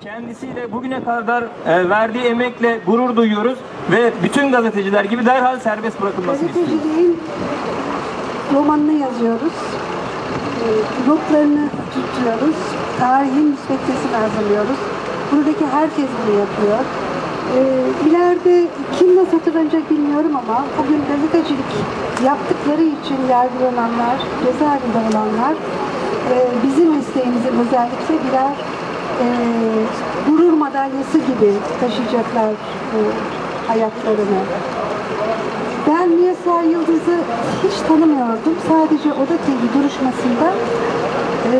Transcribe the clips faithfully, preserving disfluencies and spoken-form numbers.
Kendisiyle bugüne kadar e, verdiği emekle gurur duyuyoruz ve bütün gazeteciler gibi derhal serbest bırakılmasını istiyoruz. Gazeteciliğin romanını yazıyoruz, e, notlarını tutuyoruz, tarihin müsveddesini hazırlıyoruz. Buradaki herkes bunu yapıyor. E, ileride kim nasıl hatırlanacak bilmiyorum ama bugün gazetecilik yaptıkları için yargılananlar, cezaevinde olanlar e, bizim mesleğimizin özellikle birer e, gurur madalyası gibi taşıyacaklar e, hayatlarını. Ben Miyasa Yıldız'ı hiç tanımıyordum. Sadece Oda T V duruşmasında e,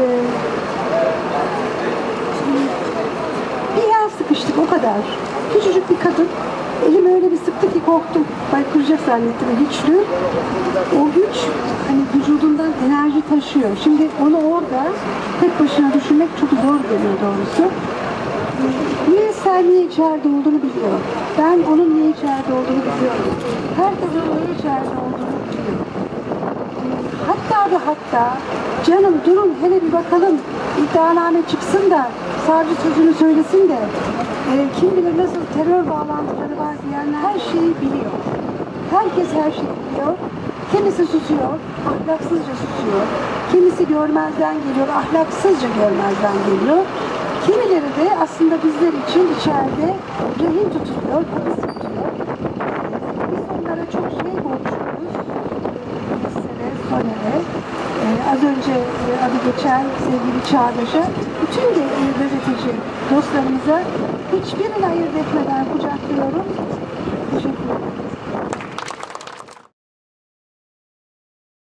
bir yer sıkıştık, o kadar. Küçücük bir kadın. Elimi öyle bir sıktı ki korktum. Baykıracak zannettim, güçlü. O güç hani vücudundan enerji taşıyor. Şimdi onu orada tek başına düşünmek çok zor geliyor doğrusu. Miyasa niye içeride olduğunu biliyor. Ben onun niye içeride olduğunu biliyorum. Herkes onun niye içeride olduğunu biliyor. Hatta ve hatta canım durun hele bir bakalım, iddianame çıksın da savcı sözünü söylesin de e, kim bilir nasıl terör bağlantıları var diyenler her şeyi biliyor. Herkes her şeyi biliyor. Kimisi susuyor, ahlaksızca susuyor. Kimisi görmezden geliyor, ahlaksızca görmezden geliyor. Kimileri de aslında bizler için içeride rehin tutuluyor, hapis tutuyor. Biz onlara çok şey borçluyuz. Mesele, Soner'e, ee, az önce e, adı geçen sevgili Çağdaş'a, bütün de e, gazeteci dostlarımıza hiçbirini ayırt etmeden kucaklıyorum.